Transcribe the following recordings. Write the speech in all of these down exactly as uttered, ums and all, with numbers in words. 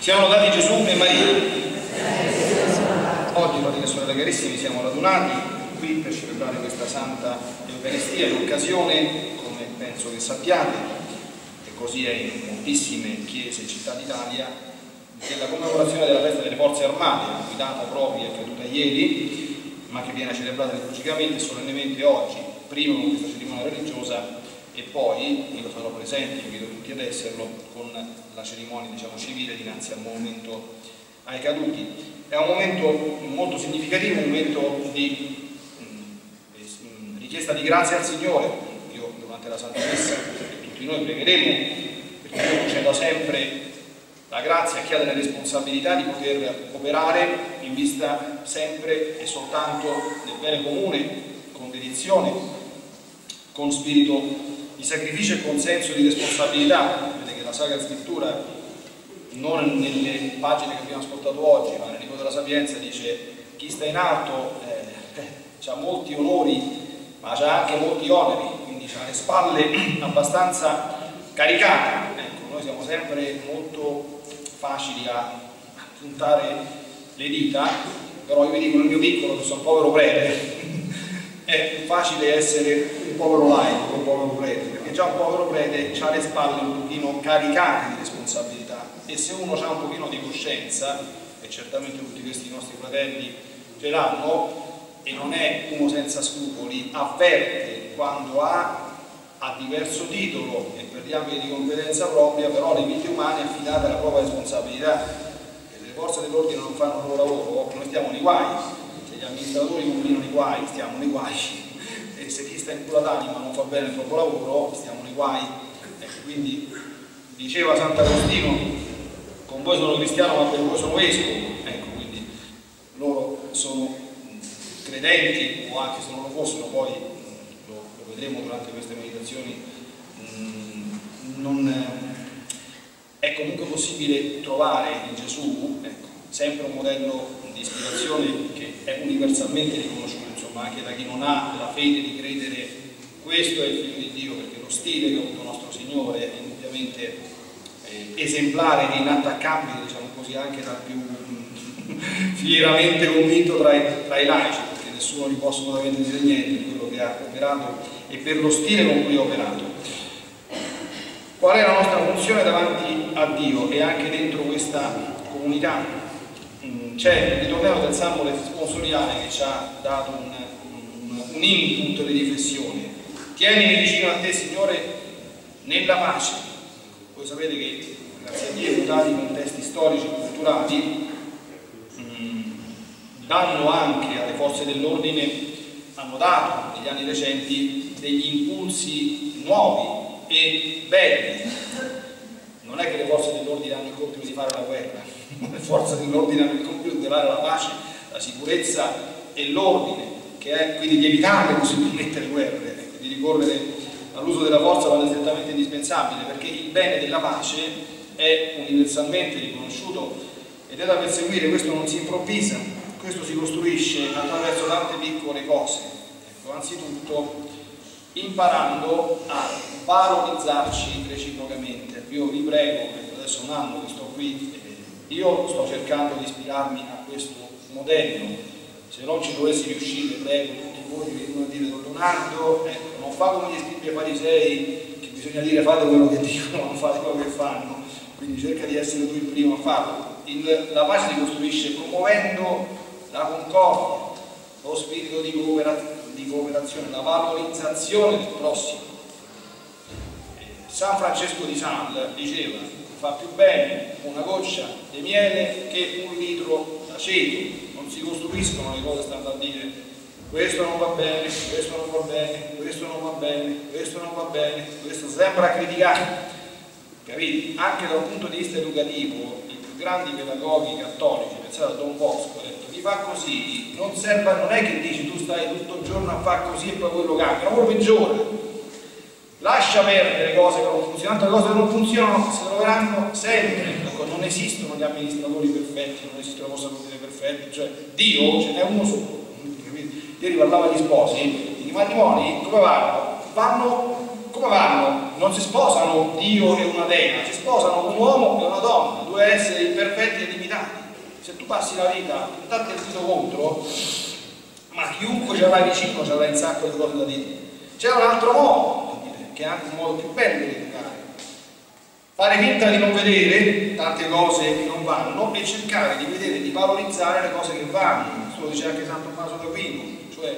Siamo lodati Gesù e Maria. Oggi, fratelli e sorelle carissimi, siamo radunati qui per celebrare questa Santa Eucaristia in occasione, come penso che sappiate, e così è in moltissime chiese e città d'Italia, della commemorazione della festa delle Forze Armate, la cui data propria è caduta ieri, ma che viene celebrata liturgicamente e solennemente oggi, prima con questa cerimonia religiosa e poi, io sarò presente, invito tutti ad esserlo, con la cerimonia, diciamo, civile dinanzi al monumento ai caduti. È un momento molto significativo, un momento di mh, richiesta di grazia al Signore. Io durante la Santa Messa, tutti noi pregheremo, perché Dio conceda sempre la grazia a chi ha delle responsabilità di poter operare in vista sempre e soltanto del bene comune, con dedizione, con spirito di sacrificio e consenso di responsabilità. Vedete che la Sacra Scrittura, non nelle pagine che abbiamo ascoltato oggi, ma nel libro della Sapienza, dice: chi sta in alto eh, eh, ha molti onori, ma ha anche molti oneri, quindi ha le spalle abbastanza caricate. Ecco, noi siamo sempre molto facili a puntare le dita, però io vi dico, nel mio piccolo, che sono un povero prete, è facile essere un povero laico, un povero prete, perché già un povero prete ha le spalle un pochino caricate di responsabilità, e se uno ha un pochino di coscienza, e certamente tutti questi nostri fratelli ce l'hanno, e non è uno senza scrupoli, avverte quando ha a diverso titolo e per gli ambiti di competenza propria però le vite umane affidate alla propria responsabilità. E se le forze dell'ordine non fanno il loro lavoro, noi stiamo nei guai. Se gli amministratori combinano i guai, stiamo nei guai, e se chi sta in cura d'anima non fa bene il proprio lavoro, stiamo nei guai. Ecco, quindi diceva Sant'Agostino: con voi sono cristiano ma per voi sono vescovo. Ecco, quindi loro sono credenti, o anche se non lo fossero, poi lo, lo vedremo durante queste meditazioni, mh, non è comunque possibile trovare in Gesù, ecco, sempre un modello di ispirazione che è universalmente riconosciuto, insomma, anche da chi non ha la fede di credere questo è il Figlio di Dio, perché lo stile che ha avuto nostro Signore è indubbiamente eh, esemplare e inattaccabile, diciamo così, anche dal più fieramente convinto tra i, tra i laici, perché nessuno gli può assolutamente dire niente di quello che ha operato e per lo stile con cui ha operato. Qual è la nostra funzione davanti a Dio e anche dentro questa comunità? C'è il ritornello del Salmo responsoriale che ci ha dato un, un, un input di riflessione. Tienimi vicino a te, Signore, nella pace. Voi sapete che, grazie a Dio, mutati i contesti storici e culturali mh, danno anche alle forze dell'ordine, hanno dato negli anni recenti degli impulsi nuovi e belli. Non è che le forze dell'ordine hanno il compito di fare la guerra, le forze dell'ordine hanno il compito di dare la pace, la sicurezza e l'ordine, che è quindi di evitare possibilmente le guerre, ecco, di ricorrere all'uso della forza quando è strettamente indispensabile, perché il bene della pace è universalmente riconosciuto ed è da perseguire. Questo non si improvvisa, questo si costruisce attraverso tante piccole cose. Ecco, anzitutto imparando a valorizzarci reciprocamente. Io vi prego, adesso è un anno che sto qui, io sto cercando di ispirarmi a questo modello. Se non ci dovessi riuscire, prego tutti voi che vengono a dire: Don Leonardo, ecco, non fa come gli scribi e farisei, che bisogna dire fate quello che dicono, non fate quello che fanno. Quindi cerca di essere tu il primo a farlo. Il, la pace si costruisce promuovendo la concordia, lo spirito di, coopera, di cooperazione, la valorizzazione del prossimo. San Francesco di Sales diceva: fa più bene una goccia di miele che un litro d'aceto. Non si costruiscono le cose stando a dire questo non va bene, questo non va bene, questo non va bene, questo non va bene, questo sembra criticare. Capite? Anche da un punto di vista educativo, i più grandi pedagoghi cattolici, pensate a Don Bosco, ha detto: chi fa così non serve, non è che dici tu stai tutto il giorno a fare così e poi quello cambia, no, quello peggiora. Lascia perdere le cose che non funzionano, le cose che non funzionano si troveranno sempre. Ecco, non esistono gli amministratori perfetti, non esistono le forze dell'ordine perfette, cioè Dio ce n'è uno solo. Ieri parlava agli sposi, i matrimoni come vanno? Vanno come come vanno? Non si sposano Dio e una dea, si sposano un uomo e una donna, due esseri imperfetti e limitati. Se tu passi la vita a puntarti il dito contro, ma chiunque ce l'hai vicino ce l'hai un sacco di cose da dire. C'è un altro modo, che è anche un modo più bello di educare. Fare finta di non vedere tante cose che non vanno e cercare di vedere, di valorizzare le cose che vanno. Questo lo dice anche Santo Tommaso d'Aquino, cioè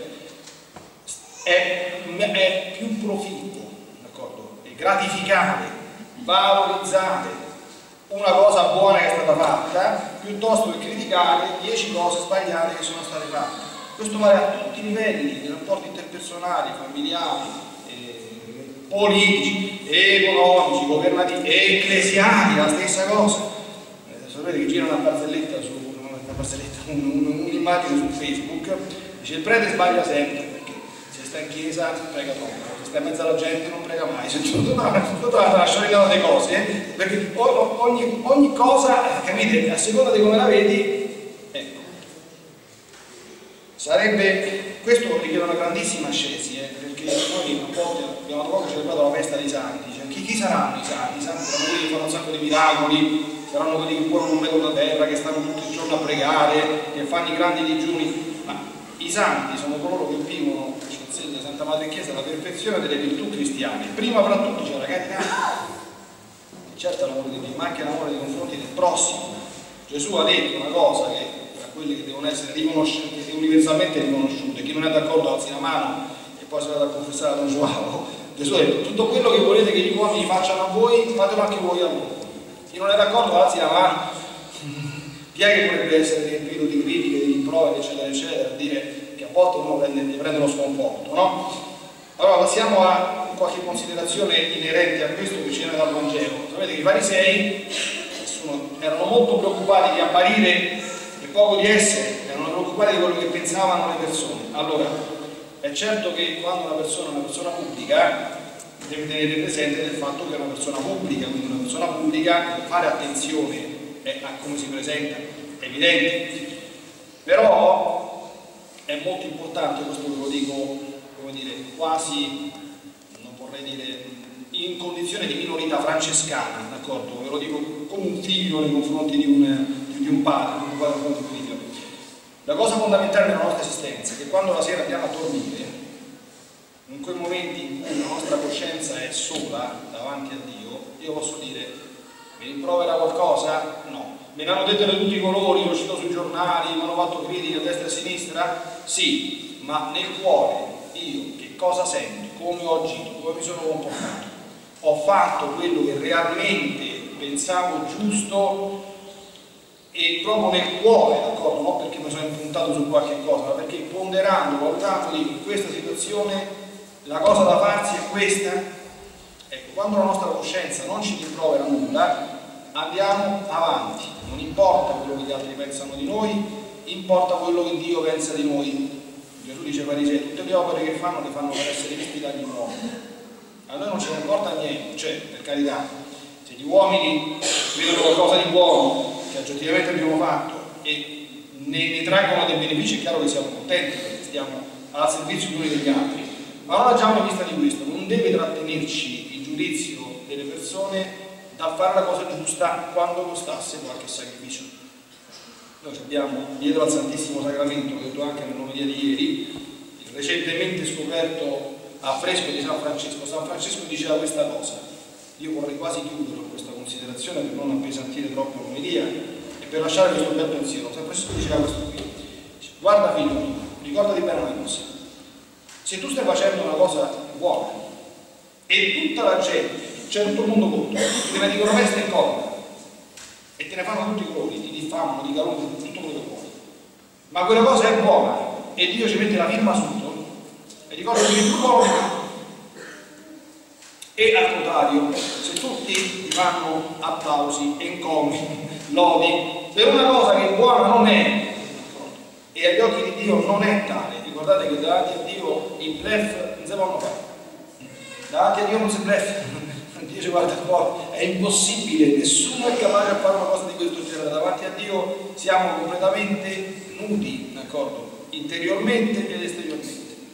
è, è più proficuo, d'accordo? È gratificare, valorizzare una cosa buona che è stata fatta piuttosto che criticare dieci cose sbagliate che sono state fatte. Questo vale a tutti i livelli, nei rapporti interpersonali, familiari, eh, politici, economici, governativi, ecclesiali, la stessa cosa. Eh, sapete che gira una barzelletta su una barzelletta, un'immagine su Facebook, dice il prete sbaglia sempre perché se sta in chiesa prega troppo. In mezzo alla gente non prega mai, c'è tutta una sciarinata di cose, eh? Perché ogni, ogni cosa, capite, a seconda di come la vedi, ecco, sarebbe, questo richiede una grandissima ascesi, eh? Perché noi a volte abbiamo da poco celebrato la festa dei santi, cioè, chi, chi saranno i santi? I santi saranno quelli che fanno un sacco di miracoli, saranno quelli che puono un metro da terra, che stanno tutto il giorno a pregare, che fanno i grandi digiuni, ma i santi sono coloro che vivono, insegna Santa Madre Chiesa, la perfezione delle virtù cristiane. Prima fra tutti c'è la carità, certo l'amore di Dio, ma anche l'amore nei confronti del prossimo. Gesù ha detto una cosa che tra quelle che devono essere riconosciute, universalmente riconosciute, chi non è d'accordo alzi la mano e poi si va a confessare a Don Giuavo. Gesù ha detto tutto quello che volete che gli uomini facciano a voi, fatelo anche voi a loro. Chi non è d'accordo alzi la mano. Chi è che potrebbe essere riempito di critiche, di rimproveri, eccetera, eccetera, a dire che a volte uno prende, prende lo sconforto, no? Allora passiamo a qualche considerazione inerente a questo che ci viene dal Vangelo. Sapete che i farisei sono, erano molto preoccupati di apparire e poco di essere, erano preoccupati di quello che pensavano le persone. Allora, è certo che quando una persona è una persona pubblica deve tenere presente del fatto che è una persona pubblica, quindi una persona pubblica deve fare attenzione a come si presenta, è evidente. Però è molto importante, questo ve lo dico, come dire, quasi, non vorrei dire, in condizione di minorità francescana, d'accordo? Ve lo dico come un figlio nei confronti di un, di un padre, di un padre nei confronti di un figlio. La cosa fondamentale della nostra esistenza è che quando la sera andiamo a dormire, in quei momenti in cui la nostra coscienza è sola davanti a Dio, io posso dire, mi rimprovera qualcosa? No. Me ne hanno dette di tutti i colori, l'ho citato sui giornali, mi hanno fatto critiche a destra e a sinistra? Sì, ma nel cuore io che cosa sento, come ho agito, come mi sono comportato? Ho fatto quello che realmente pensavo giusto e proprio nel cuore, d'accordo? Non perché mi sono impuntato su qualche cosa, ma perché ponderando, valutando in questa situazione la cosa da farsi è questa. Ecco, quando la nostra coscienza non ci rimprovera nulla, andiamo avanti, non importa quello che gli altri pensano di noi, importa quello che Dio pensa di noi. Gesù dice ai farisei, tutte le opere che fanno le fanno per essere visti dagli uomini. A noi non ce ne importa niente, cioè, per carità, se gli uomini vedono qualcosa di buono che oggettivamente abbiamo fatto e ne, ne traggono dei benefici, è chiaro che siamo contenti perché stiamo al servizio gli uni degli altri, ma non agiamo in vista di questo, non deve trattenerci il giudizio delle persone da fare la cosa giusta quando costasse qualche sacrificio. Noi abbiamo dietro al Santissimo Sacramento, l'ho detto anche nell'omelia di ieri, il recentemente scoperto affresco di San Francesco. San Francesco diceva questa cosa, io vorrei quasi chiudere con questa considerazione per non appesantire troppo l'omelia e per lasciare questo bel pensiero. San Francesco diceva questo qui, guarda figlio mio, ricordati bene una cosa, se tu stai facendo una cosa buona e tutta la gente, c'è tutto il mondo contro, te ne dicono peste e corna e te ne fanno tutti i colori, ti diffamano, ti calunniano, tutto quello che vuoi, ma quella cosa è buona e Dio ci mette la firma sotto e ricordati che tu buono di me. E al contrario, se tutti ti fanno applausi, encomi, lodi per una cosa che buona non è e agli occhi di Dio non è tale, ricordate che davanti a Dio i bluff non si possono fare, davanti a Dio non si bluffa. Dio ci guarda un po', è impossibile, nessuno è capace a fare una cosa di questo genere, davanti a Dio siamo completamente nudi, d'accordo? Interiormente ed esteriormente.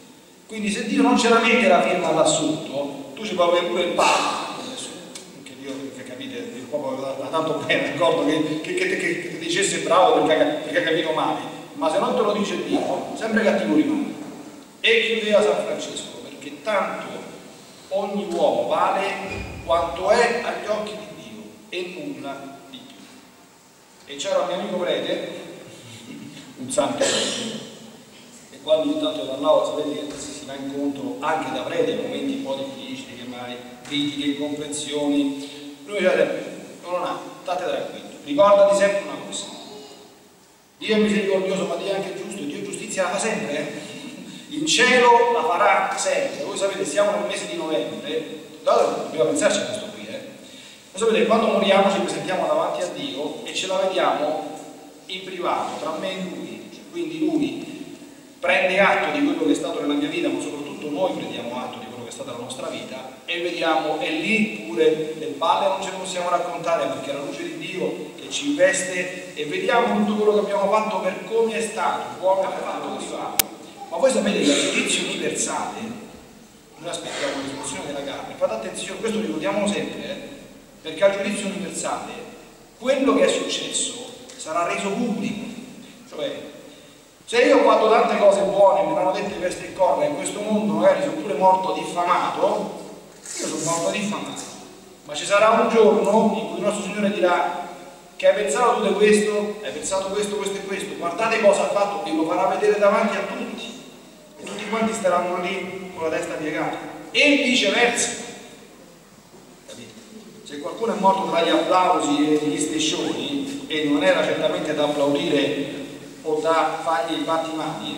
Quindi se Dio non ce la mette la firma là sotto, tu ci puoi avere pure il Papa, che Dio, che capite, il popolo l'ha tanto bene, d'accordo, che, che, che, che ti dicesse bravo perché, perché ha capito male, ma se non te lo dice Dio, sempre cattivo rimane. E chiudeva San Francesco, perché tanto ogni uomo vale quanto è agli occhi di Dio e nulla di più. E c'era un mio amico prete, un santo prete, e quando ogni tanto parlavo, sapete che si va incontro anche da prete in momenti un po' difficili, che mai critiche, incomprensioni, lui diceva sempre: non ha, state tranquillo, ricordati sempre una cosa, Dio è misericordioso ma Dio è anche giusto, Dio giustizia la fa sempre, eh? In cielo la farà sempre. Voi sapete, siamo nel mese di novembre, dobbiamo pensarci a questo qui, eh? Voi sapete, quando moriamo ci presentiamo davanti a Dio e ce la vediamo in privato, tra me e Lui, quindi Lui prende atto di quello che è stato nella mia vita, ma soprattutto noi prendiamo atto di quello che è stata la nostra vita, e vediamo, e lì pure le balle non ce le possiamo raccontare, perché è la luce di Dio che ci investe e vediamo tutto quello che abbiamo fatto per come è stato, buono che ha fatto, così va. Ma voi sapete che al giudizio universale noi aspettiamo la risoluzione della carne, fate attenzione, questo ricordiamolo sempre, eh? Perché al giudizio universale quello che è successo sarà reso pubblico. Cioè, se io ho fatto tante cose buone, me l'hanno dette veste e corna, in questo mondo magari sono pure morto diffamato, io sono morto diffamato, ma ci sarà un giorno in cui il nostro Signore dirà: che hai pensato tu di questo, hai pensato questo, questo e questo, guardate cosa ha fatto, e lo farà vedere davanti a tutti, e tutti quanti staranno lì con la testa piegata, e viceversa. Capite? Se qualcuno è morto tra gli applausi e gli striscioni e non era certamente da applaudire o da fargli i battimani,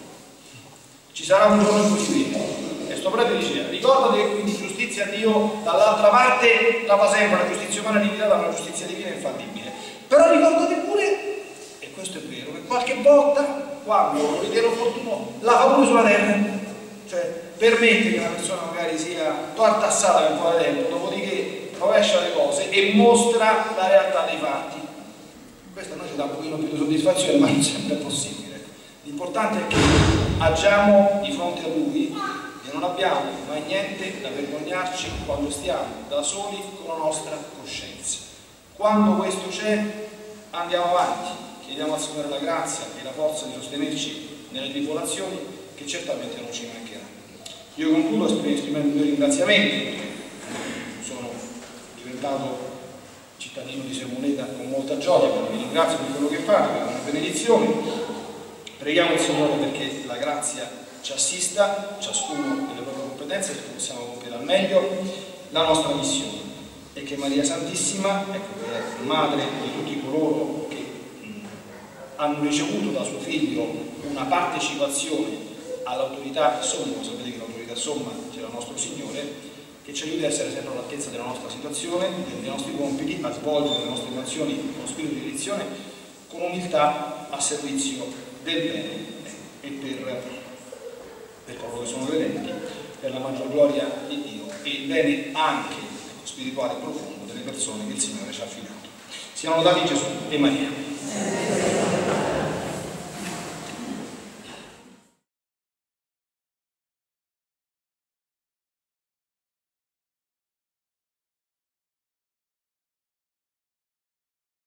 ci sarà un giorno in cui si vede. E sto prete diceva: ricordati che quindi giustizia a Dio dall'altra parte la fa sempre, la giustizia umana è limitata, ma la giustizia divina è infallibile. Però ricordati pure, e questo è vero, che qualche volta, quando lo ritiene opportuno, la fa pure sulla terra. Cioè, permette che una persona magari sia tartassata per un po' di tempo, dopodiché rovescia le cose e mostra la realtà dei fatti. Questo a noi ci dà un pochino più di soddisfazione, ma non sempre è possibile. L'importante è che agiamo di fronte a Lui e non abbiamo mai niente da vergognarci quando stiamo da soli con la nostra coscienza. Quando questo c'è, andiamo avanti, chiediamo al Signore la grazia e la forza di sostenerci nelle tribolazioni che certamente non ci mancheranno. Io concludo esprimendo il mio ringraziamento, perché sono diventato cittadino di Sermoneta con molta gioia, quindi vi ringrazio per quello che fate, per una benedizione. Preghiamo il Signore perché la grazia ci assista, ciascuno nelle proprie competenze, perché possiamo compiere al meglio la nostra missione, e che Maria Santissima, ecco, che è madre di tutti coloro che mh, hanno ricevuto da suo figlio una partecipazione all'autorità somma, sapete che l'autorità somma c'è il nostro Signore, che ci aiuti a essere sempre all'altezza della nostra situazione, dei nostri compiti, a svolgere le nostre azioni con spirito di dedizione, con umiltà a servizio del bene e per, per coloro che sono credenti, per la maggior gloria di Dio e il bene anche spirituale profondo delle persone che il Signore ci ha affidato. Siano lodati Gesù e Maria.